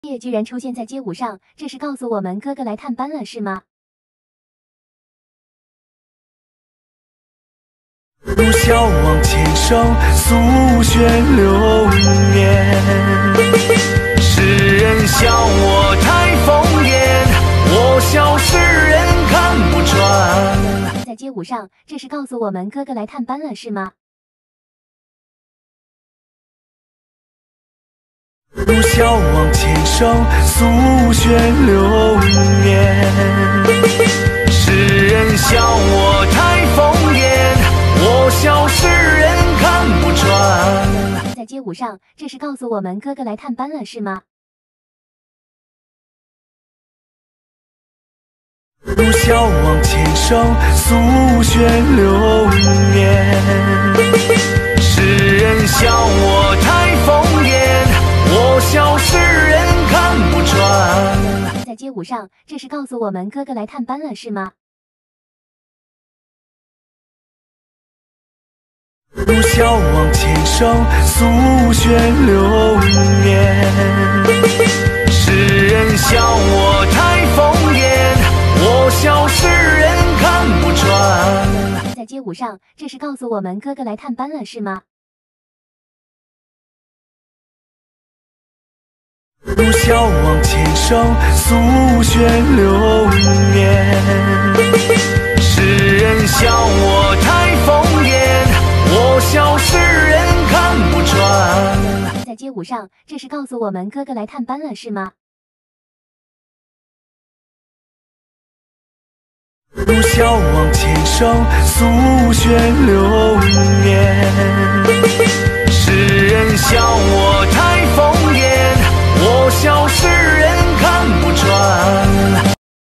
夜居然出现在街舞上，这是告诉我们哥哥来探班了，是吗？ 不笑望前生，素雪流年。世人笑我太疯癫，我笑世人看不穿。 在街舞上，这是告诉我们哥哥来探班了，是吗？ 不笑望前生，素雪流年。世人笑我太疯癫，我笑世人看不穿。 在街舞上，这是告诉我们哥哥来探班了，是吗？ 不笑望前生，素雪流年。世人笑我太疯癫，我笑世人看不穿。 在街舞上，这是告诉我们哥哥来探班了，是吗？ 不笑望前生，素雪流年。世人笑我太疯癫，我笑世人看不穿。 在街舞上，这是告诉我们哥哥来探班了，是吗？ 不笑望前生，素雪流年。世人笑我太疯癫，我笑世人看不穿。 在街舞上，这是告诉我们哥哥来探班了，是吗？ 不笑望前生，素雪流年。世人笑我太疯癫，我笑世